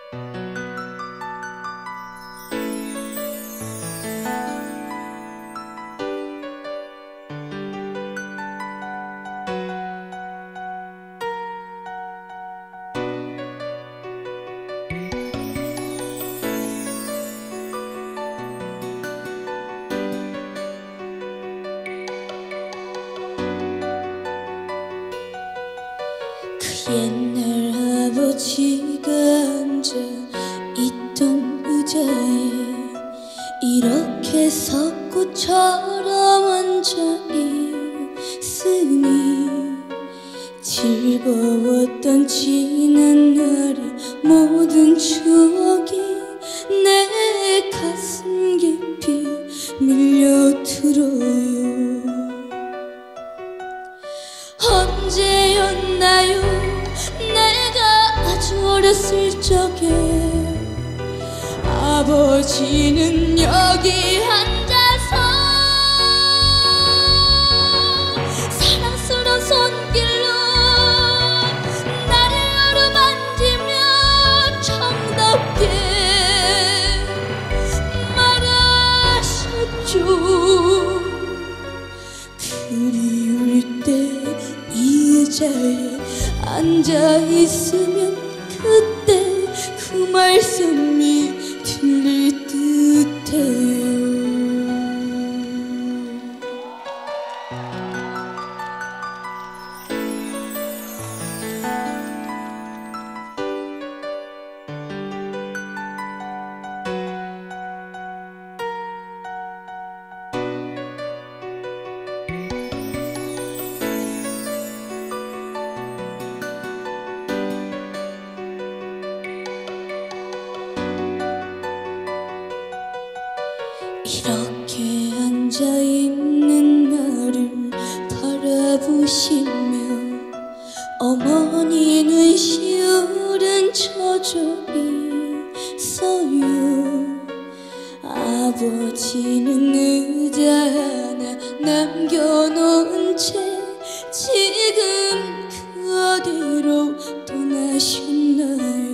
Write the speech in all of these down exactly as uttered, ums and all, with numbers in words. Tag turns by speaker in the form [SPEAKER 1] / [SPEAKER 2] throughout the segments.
[SPEAKER 1] 옛날 아버지가 앉아 있던 의자에 이렇게 석고처럼 앉아 있으니 즐거웠던 지난 날의 모든 추억이 내 가슴 깊이 밀려들어요. 언제였나요? 내가 아주 어렸을 적에 아버지는 여기 앉아서 사랑스러운 손길로 나를 어루만지며 정답게 말하셨죠. 그리울 때 이 의자에 앉아있으면 그때 그 말씀이 들릴 듯해요. 이렇게 앉아있는 나를 바라보시며 어머니는 시울은 젖어 있어요. 아버지는 의자 하나 남겨놓은 채 지금 그 어디로 떠나셨나요?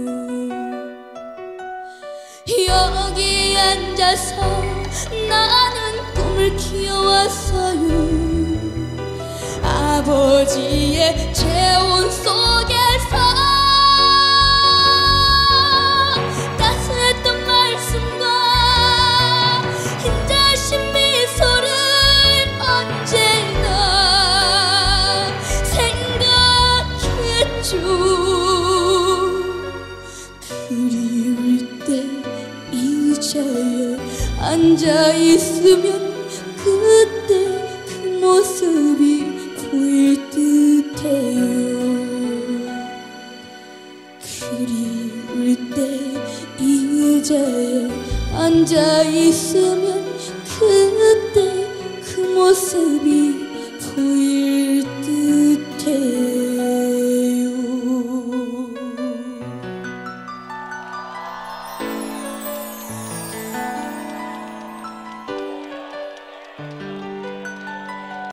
[SPEAKER 1] 여기 앉아서 나는 꿈을 키워왔어요. 아버지의 재혼 속에서 따스했던 말씀과 힘자신 미소를 언제나 생각했죠. 그리울 때 의자에 앉아있으면 그때 그 모습이 보일 듯해요. 그리울 때 이 의자에 앉아있으면 그때 그 모습이 보일